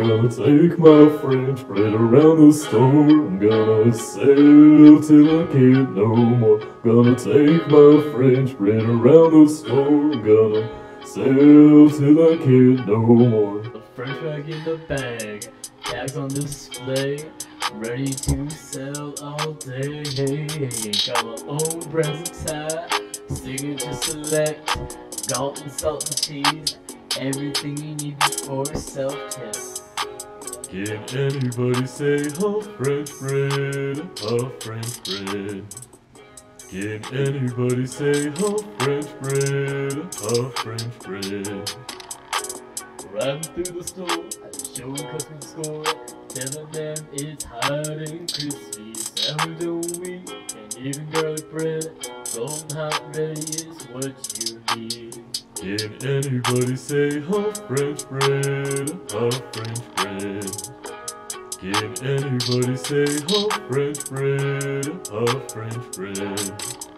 gonna take my French bread around the store. I'm gonna sell till I can't no more. Gonna take my French bread around the store. I'm gonna sell till I can't no more. The French bag in the bag, tags on display, ready to sell all day. Got my own brands of tie, signature select, golden salt and cheese, everything you need for a self-test. Can anybody say half French bread, half French bread? Can anybody say half French bread, half French bread? Riding through the store, showing customer score, telling them it's hot and crispy, sourdough wheat, and even garlic bread. Golden hot ready is what you need. Can anybody say half French bread, half French bread? Can anybody say half French bread, half French bread?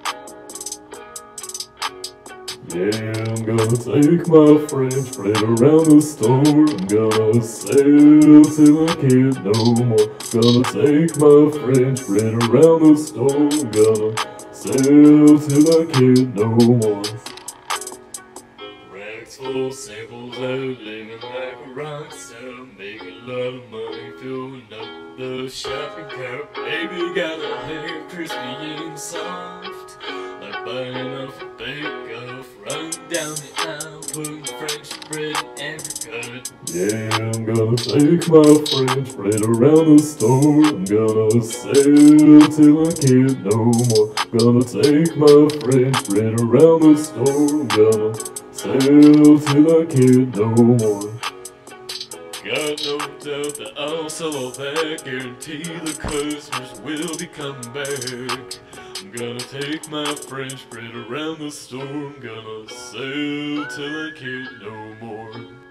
Yeah, I'm gonna take my French bread around the store. I'm gonna sell till I can't no more. Gonna take my French bread around the store. I'm gonna sell till I can't no more. Racks full of samples out, living like a rock star, making a lot of money, filling up the shopping cart. Baby got her hair crispy and soft, like biting off a bake-off. Running down the aisle, putting French bread in every cut. Yeah, I'm gonna take my French bread around the store. I'm gonna sell till I can't no more. Gonna take my French bread around the store. I'm gonna sell till I can't no more. Got no doubt that I'll sell all that. Guarantee the customers will be coming back. I'm gonna take my French bread around the store. I'm gonna sell till I can't no more.